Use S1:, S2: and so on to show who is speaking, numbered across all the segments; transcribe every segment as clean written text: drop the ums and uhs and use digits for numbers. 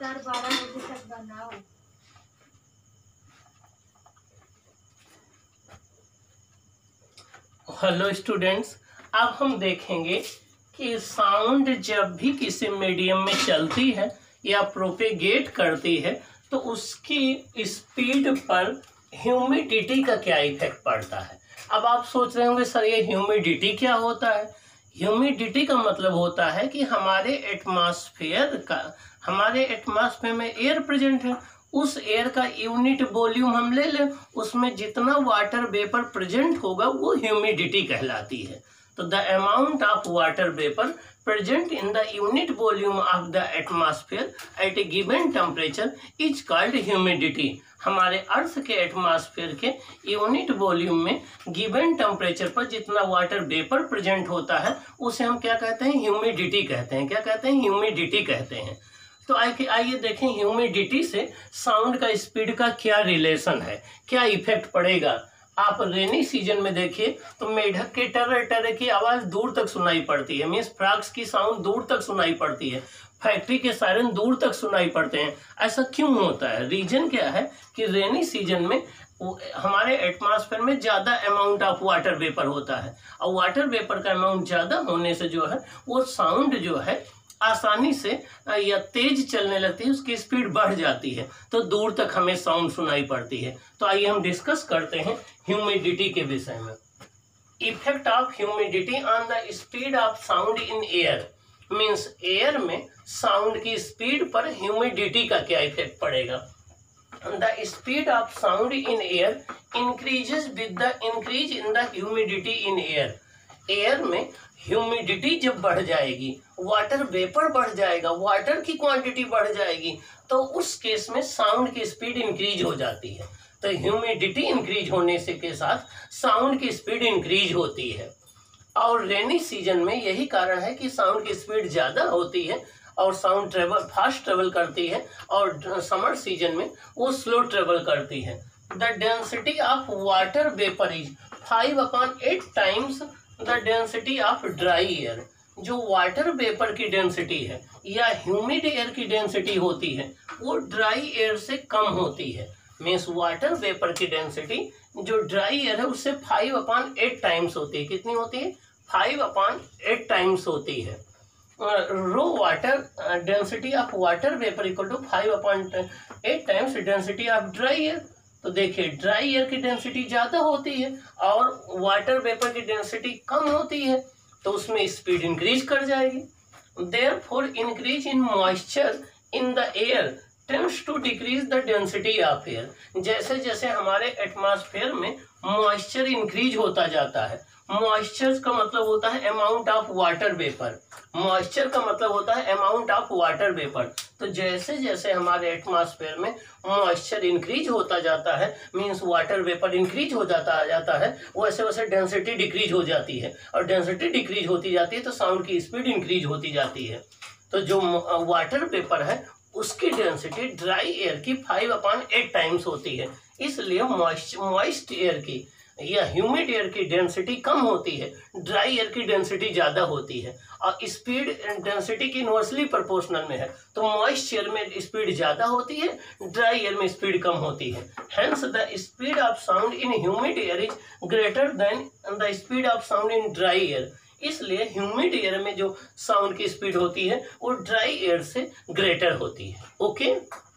S1: इफ्तार 12 बजे तक बनाओ।
S2: हेलो स्टूडेंट्स, अब हम देखेंगे कि साउंड जब भी किसी मीडियम में चलती है या प्रोपेगेट करती है तो उसकी स्पीड पर ह्यूमिडिटी का क्या इफेक्ट पड़ता है। अब आप सोच रहे होंगे सर ये ह्यूमिडिटी क्या होता है। ह्यूमिडिटी का मतलब होता है कि हमारे एटमॉस्फेयर में एयर प्रेजेंट है, उस एयर का यूनिट वॉल्यूम हम ले लें, उसमें जितना वाटर वेपर प्रेजेंट होगा वो ह्यूमिडिटी कहलाती है। तो the amount of water vapour present in the unit volume of the atmosphere at a given temperature is called humidity. हमारे अर्थ के एटमॉस्फेयर के यूनिट वॉल्यूम में गिवन टेम्परेचर पर जितना वाटर वेपर प्रेजेंट होता है उसे हम क्या कहते हैं, ह्यूमिडिटी कहते हैं। क्या कहते हैं, ह्यूमिडिटी कहते हैं। तो आइए देखें ह्यूमिडिटी से साउंड का स्पीड का क्या रिलेशन है, क्या इफेक्ट पड़ेगा। आप रेनी सीजन में देखिए तो मेढक के टर्र टर्र की आवाज दूर तक सुनाई पड़ती है, मीन्स फ्रॉग्स की साउंड दूर तक सुनाई पड़ती है, फैक्ट्री के सायरन दूर तक सुनाई पड़ते हैं। ऐसा क्यों होता है, रीजन क्या है कि रेनी सीजन में हमारे एटमॉस्फेयर में ज़्यादा अमाउंट ऑफ वाटर वेपर होता है, और वाटर वेपर का अमाउंट ज़्यादा होने से जो है वो साउंड जो है आसानी से या तेज चलने लगती है, उसकी स्पीड बढ़ जाती है तो दूर तक हमें साउंड सुनाई पड़ती है। तो आइए हम डिस्कस करते हैं ह्यूमिडिटी के विषय में। Effect of humidity on the speed of sound in air, means air में साउंड की स्पीड पर ह्यूमिडिटी का क्या इफेक्ट पड़ेगा। The speed of sound in air increases with the increase in the humidity in air. Air में humidity जब बढ़ जाएगी, वाटर वेपर बढ़ जाएगा, वाटर की क्वांटिटी बढ़ जाएगी, तो उस केस में साउंड की स्पीड इंक्रीज हो जाती है। तो ह्यूमिडिटी इंक्रीज होने से के साथ साउंड की स्पीड इंक्रीज होती है। और रेनी सीजन में यही कारण है कि साउंड की स्पीड ज़्यादा होती है और साउंड फास्ट ट्रेवल करती है, और समर सीजन में वो स्लो ट्रेवल करती है। The density of water vapour is 5/8 times the density of dry air. जो वाटर वेपर की डेंसिटी है या ह्यूमिड एयर की डेंसिटी होती है वो ड्राई एयर से कम होती है। मीन्स वाटर वेपर की डेंसिटी जो ड्राई एयर है उससे 5/8 टाइम्स होती है। कितनी होती है, 5/8 टाइम्स होती है। Rho water density of water vapour equal to 5/8 times density of dry air. तो देखिए ड्राई एयर की डेंसिटी ज़्यादा होती है और वाटर वेपर की डेंसिटी कम होती है, तो उसमें स्पीड इंक्रीज कर जाएगी। Therefore increase in moisture in the air tends to decrease the density of air. जैसे जैसे हमारे एटमॉस्फेयर में मॉइस्चर इंक्रीज होता जाता है, मॉइस्चर का मतलब होता है amount of water vapour, moisture का मतलब होता है अमाउंट ऑफ वाटर वेपर। तो जैसे जैसे हमारे एटमॉस्फेयर में मॉइस्चर इंक्रीज होता जाता है, मींस वाटर वेपर इंक्रीज हो जाता है, वैसे वैसे डेंसिटी डिक्रीज हो जाती है, और डेंसिटी डिक्रीज होती जाती है तो साउंड की स्पीड इंक्रीज होती जाती है। तो जो वाटर वेपर है उसकी डेंसिटी ड्राई एयर की 5/8 टाइम्स होती है, इसलिए मॉइस्ट एयर की या ह्यूमिड एयर की डेंसिटी कम होती है, ड्राई एयर की डेंसिटी ज़्यादा होती है, और स्पीड डेंसिटी की इनवर्सली प्रोपोर्शनल में है। तो मॉइस्ट एयर में स्पीड ज़्यादा होती है, ड्राई एयर में स्पीड कम होती है। Hence the speed of sound in humid air is greater than the speed of sound in dry air. इसलिए ह्यूमिड एयर में जो साउंड की स्पीड होती है वो ड्राई एयर से ग्रेटर होती है। ओके,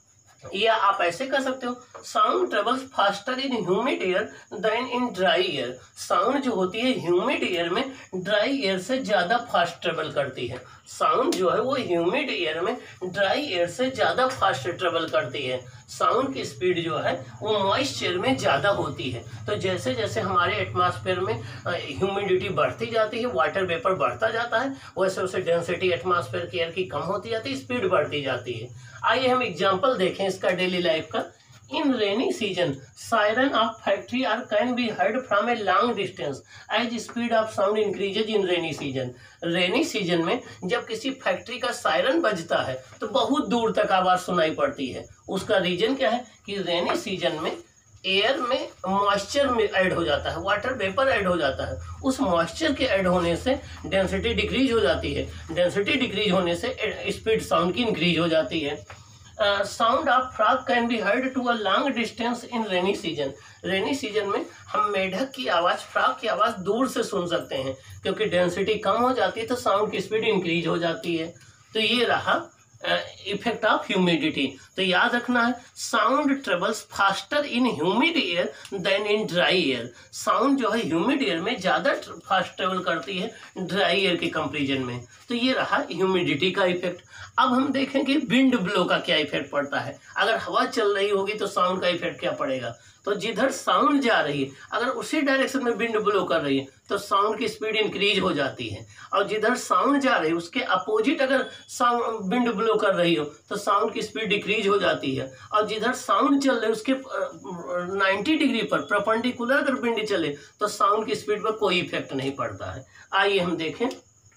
S2: या आप ऐसे कर सकते हो, sound travels faster in humid air than in dry air. Sound जो होती है ह्यूमिड एयर में ड्राई एयर से ज़्यादा फास्ट ट्रेवल करती है। साउंड जो है वो ह्यूमिड एयर में ड्राई एयर से ज़्यादा फास्ट ट्रेवल करती है। साउंड की स्पीड जो है वो मॉइस्ट एयर में ज़्यादा होती है। तो जैसे जैसे हमारे एटमॉस्फेयर में ह्यूमिडिटी बढ़ती जाती है, वाटर वेपर बढ़ता जाता है, वैसे वैसे डेंसिटी एटमॉस्फेयर की एयर की कम होती जाती है, स्पीड बढ़ती जाती है। आइए हम एग्जांपल देखें इसका डेली लाइफ का। In rainy season siren of factory are can be heard from a long distance as speed of sound increases in rainy season. Rainy season में जब किसी फैक्ट्री का सायरन बजता है तो बहुत दूर तक आवाज़ सुनाई पड़ती है। उसका रीजन क्या है कि रेनी सीजन में एयर में मॉइस्चर में ऐड हो जाता है, वाटर वेपर ऐड हो जाता है। उस मॉइस्चर के ऐड होने से डेंसिटी डिक्रीज हो जाती है, डेंसिटी डिक्रीज होने से स्पीड साउंड की इंक्रीज हो जाती है। Sound of frog can be heard to a long distance in rainy season. Rainy season में हम मेढक की आवाज़, फ्रॉग की आवाज़ दूर से सुन सकते हैं, क्योंकि डेंसिटी कम हो जाती है तो साउंड की स्पीड इंक्रीज हो जाती है। तो ये रहा इफेक्ट ऑफ ह्यूमिडिटी। तो याद रखना है, sound travels faster in humid air than in dry air. Sound जो है ह्यूमिड एयर में ज़्यादा फास्ट ट्रेवल करती है ड्राई एयर के कंपेरिजन में। तो ये रहा ह्यूमिडिटी का इफेक्ट। अब हम देखेंगे विंड ब्लो का क्या इफेक्ट पड़ता है। अगर हवा चल रही होगी तो साउंड का इफेक्ट क्या पड़ेगा। तो जिधर साउंड जा रही है अगर उसी डायरेक्शन में विंड ब्लो कर रही है तो साउंड की स्पीड इंक्रीज हो जाती है, और जिधर साउंड जा रही है उसके अपोजिट अगर साउंड विंड ब्लो कर रही हो तो साउंड की स्पीड डिक्रीज हो जाती है, और जिधर साउंड चल रही है उसके 90 डिग्री पर परपेंडिकुलर अगर विंड चले तो साउंड की स्पीड पर कोई इफेक्ट नहीं पड़ता है। आइए हम देखें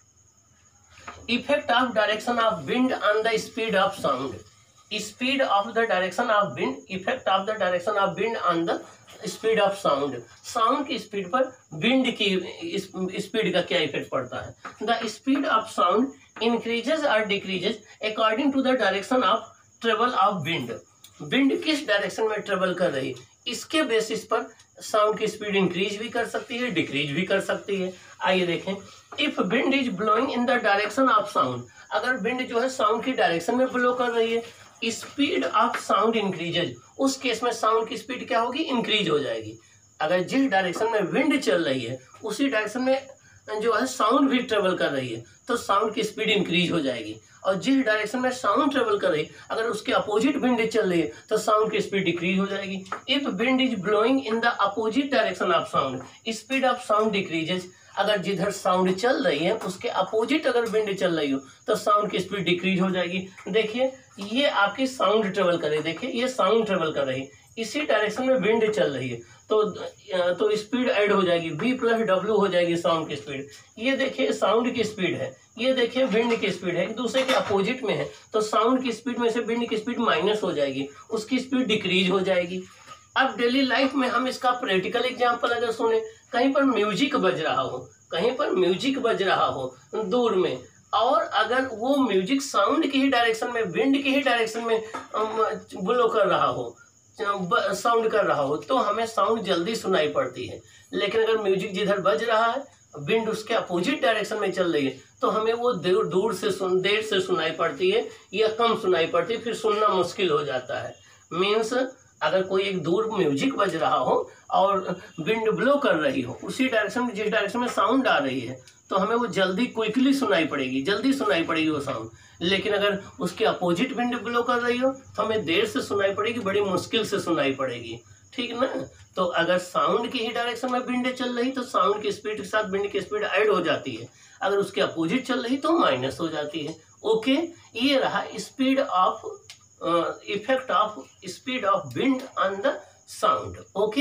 S2: effect of direction of wind on the speed of sound. Speed of the direction of wind, effect of the direction of wind on the speed of sound. Sound की स्पीड पर विंड की speed का क्या effect पड़ता है। The speed of sound increases और decreases according to the direction of travel of wind. Wind किस direction में ट्रेवल कर रही है इसके बेसिस पर साउंड की स्पीड इंक्रीज भी कर सकती है, डिक्रीज भी कर सकती है। आइए देखें, if wind is blowing in the direction of sound, अगर विंड जो है साउंड की डायरेक्शन में ब्लो कर रही है, स्पीड ऑफ साउंड इंक्रीजेज, उस केस में साउंड की स्पीड क्या होगी, इंक्रीज हो जाएगी। अगर जिस डायरेक्शन में विंड चल रही है उसी डायरेक्शन में जो है साउंड भी ट्रेवल कर रही है तो साउंड की स्पीड इंक्रीज हो जाएगी, और जिस डायरेक्शन में साउंड ट्रेवल कर रही है अगर उसके अपोजिट विंड चल रही है तो साउंड की स्पीड डिक्रीज हो जाएगी। If wind is blowing in the opposite direction of sound, speed of sound decreases, अगर जिधर साउंड चल रही है उसके अपोजिट अगर विंड चल रही हो तो साउंड की स्पीड डिक्रीज हो जाएगी। देखिए ये आपकी साउंड ट्रेवल कर रही है, देखिए ये साउंड ट्रेवल कर रही है, इसी डायरेक्शन में विंड चल रही है तो स्पीड ऐड हो जाएगी, v + w हो जाएगी साउंड की स्पीड। ये देखिए साउंड की स्पीड है, ये देखिए विंड की स्पीड है, एक दूसरे के अपोजिट में है तो साउंड की स्पीड में से विंड की स्पीड माइनस हो जाएगी, उसकी स्पीड डिक्रीज हो जाएगी। अब डेली लाइफ में हम इसका प्रैक्टिकल एग्जांपल अगर सुने, कहीं पर म्यूजिक बज रहा हो, कहीं पर म्यूजिक बज रहा हो दूर में, और अगर वो म्यूजिक साउंड की ही डायरेक्शन में, विंड की ही डायरेक्शन में ब्लो कर रहा हो, साउंड कर रहा हो, तो हमें साउंड जल्दी सुनाई पड़ती है। लेकिन अगर म्यूजिक जिधर बज रहा है विंड उसके अपोजिट डायरेक्शन में चल रही है तो हमें वो दूर से देर से सुनाई पड़ती है या कम सुनाई पड़ती है, फिर सुनना मुश्किल हो जाता है। मीन्स अगर कोई एक दूर म्यूजिक बज रहा हो और विंड ब्लो कर रही हो उसी डायरेक्शन में, जिस डायरेक्शन में साउंड आ रही है तो हमें वो जल्दी क्विकली सुनाई पड़ेगी, जल्दी सुनाई पड़ेगी वो साउंड। लेकिन अगर उसके अपोजिट विंड ब्लो कर रही हो तो हमें देर से सुनाई पड़ेगी, बड़ी मुश्किल से सुनाई पड़ेगी, ठीक ना। तो अगर साउंड की ही डायरेक्शन में विंड चल रही तो साउंड की स्पीड के साथ विंड की स्पीड ऐड हो जाती है, अगर उसके अपोजिट चल रही तो माइनस हो जाती है। ओके, ये रहा speed of effect of speed of wind on the sound. Okay,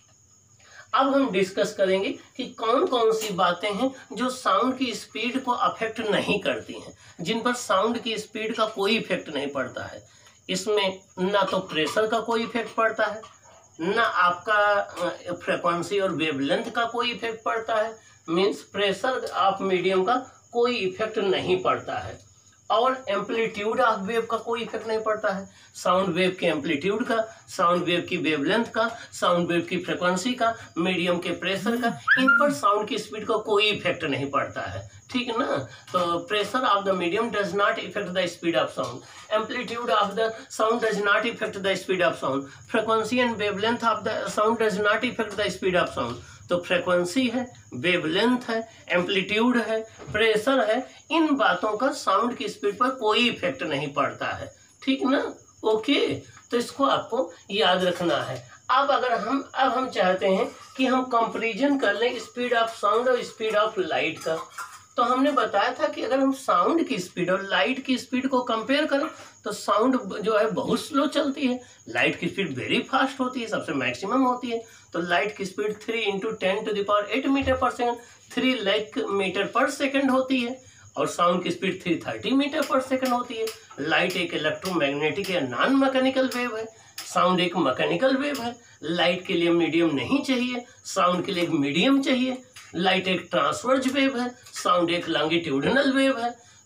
S2: अब हम डिस्कस करेंगे कि कौन कौन सी बातें हैं जो साउंड की स्पीड को अफेक्ट नहीं करती हैं, जिन पर साउंड की स्पीड का कोई इफेक्ट नहीं पड़ता है। इसमें ना तो प्रेशर का कोई इफेक्ट पड़ता है, ना आपका फ्रीक्वेंसी और वेवलेंथ का कोई इफेक्ट पड़ता है, मीन्स प्रेशर ऑफ मीडियम का कोई इफेक्ट नहीं पड़ता है, और एम्पलीट्यूड ऑफ वेव का कोई इफेक्ट नहीं पड़ता है। साउंड वेव के एम्पलीट्यूड का, साउंड वेव की वेवलेंथ का, साउंड वेव की फ्रीक्वेंसी का, मीडियम के प्रेशर का, इन पर साउंड की स्पीड का कोई इफेक्ट नहीं पड़ता है, ठीक है ना। तो pressure of the medium does not effect the speed of sound, amplitude of the sound does not effect the speed of sound, frequency and wavelength of the sound does not effect the speed of sound. तो frequency है, wavelength है, amplitude है, pressure है, इन बातों का sound की speed पर कोई इफेक्ट नहीं पड़ता है, ठीक ना। ओके, तो इसको आपको याद रखना है। अब हम चाहते हैं कि हम कंपैरिजन कर लें स्पीड ऑफ साउंड और स्पीड ऑफ लाइट का। तो हमने बताया था कि अगर हम साउंड की स्पीड और लाइट की स्पीड को कंपेयर करें तो साउंड जो है बहुत स्लो चलती है, लाइट की स्पीड वेरी फास्ट होती है, सबसे मैक्सिमम होती है। तो लाइट की स्पीड 3 × 10⁸ मीटर पर सेकंड, 3 लाख मीटर पर सेकंड होती है, और साउंड की स्पीड 330 मीटर पर सेकंड होती है। लाइट एक इलेक्ट्रोमैग्नेटिक या नॉन मैकेनिकल वेव है, साउंड एक मैकेनिकल वेव है। लाइट के लिए मीडियम नहीं चाहिए, साउंड के लिए एक मीडियम चाहिए। लाइट एक ट्रांसवर्ज वेव है, साउंड एक लॉन्गिट्यूडिनल वेव है।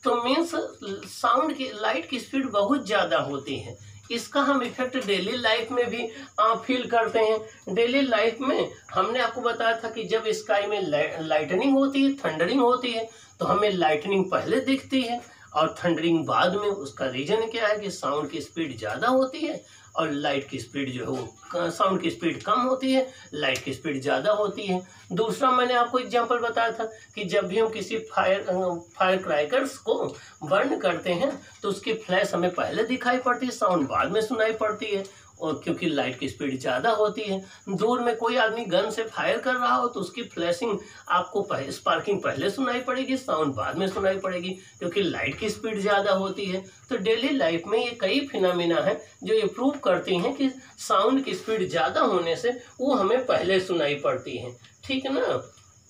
S2: तो मीन्स साउंड की लाइट की स्पीड बहुत ज़्यादा होती है। इसका हम इफेक्ट डेली लाइफ में भी फील करते हैं। डेली लाइफ में हमने आपको बताया था कि जब स्काई में लाइटनिंग होती है, थंडरिंग होती है, तो हमें लाइटनिंग पहले दिखती है और थंडरिंग बाद में। उसका रीजन क्या है कि साउंड की स्पीड ज़्यादा होती है और लाइट की स्पीड जो है वो साउंड की स्पीड कम होती है, लाइट की स्पीड ज़्यादा होती है। दूसरा मैंने आपको एग्जांपल बताया था कि जब भी हम किसी फायर क्रैकर्स को बर्न करते हैं तो उसकी फ्लैश हमें पहले दिखाई पड़ती है, साउंड बाद में सुनाई पड़ती है, और क्योंकि लाइट की स्पीड ज़्यादा होती है। दूर में कोई आदमी गन से फायर कर रहा हो तो उसकी फ्लैशिंग आपको स्पार्किंग पहले सुनाई पड़ेगी, साउंड बाद में सुनाई पड़ेगी, क्योंकि लाइट की स्पीड ज़्यादा होती है। तो डेली लाइफ में ये कई फिनोमिना हैं जो ये प्रूव करती हैं कि साउंड की स्पीड ज़्यादा होने से वो हमें पहले सुनाई पड़ती है। ठीक है ना।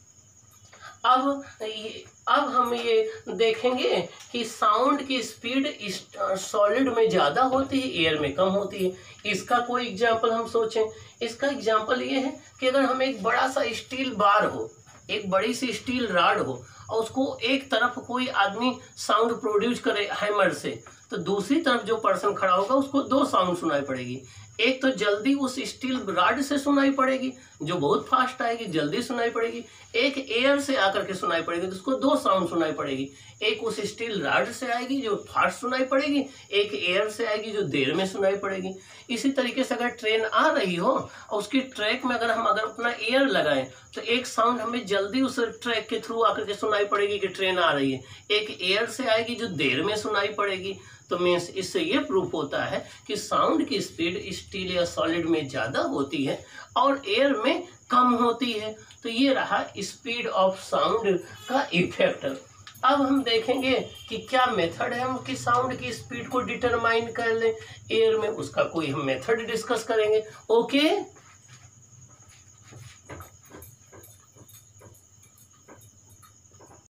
S2: अब हम ये देखेंगे कि साउंड की स्पीड सॉलिड में ज़्यादा होती है, एयर में कम होती है। इसका कोई एग्जांपल हम सोचें। इसका एग्जांपल ये है कि अगर हम एक बड़ा सा स्टील बार हो, एक बड़ी सी स्टील रॉड हो और उसको एक तरफ कोई आदमी साउंड प्रोड्यूस करे हैमर से, तो दूसरी तरफ जो पर्सन खड़ा होगा उसको दो साउंड सुनाई पड़ेगी। एक तो जल्दी उस स्टील रॉड से सुनाई पड़ेगी जो बहुत फास्ट आएगी, जल्दी सुनाई पड़ेगी। एक एयर से आकर के सुनाई पड़ेगी तो उसको दो साउंड सुनाई पड़ेगी। एक उस स्टील रॉड से आएगी जो फास्ट सुनाई पड़ेगी, एक एयर से आएगी जो देर में सुनाई पड़ेगी। इसी तरीके से अगर ट्रेन आ रही हो और उसकी ट्रैक में अगर अपना एयर लगाएं तो एक साउंड हमें जल्दी उस ट्रैक के थ्रू आकर के सुनाई पड़ेगी कि ट्रेन आ रही है, एक एयर से आएगी जो देर में सुनाई पड़ेगी। तो मीन्स इससे ये प्रूफ होता है कि साउंड की स्पीड स्टील या सॉलिड में ज़्यादा होती है और एयर में कम होती है। तो ये रहा स्पीड ऑफ साउंड का इफेक्ट। अब हम देखेंगे कि क्या मेथड है हम कि साउंड की स्पीड को डिटरमाइन कर लें एयर में, उसका कोई हम मेथड डिस्कस करेंगे। ओके।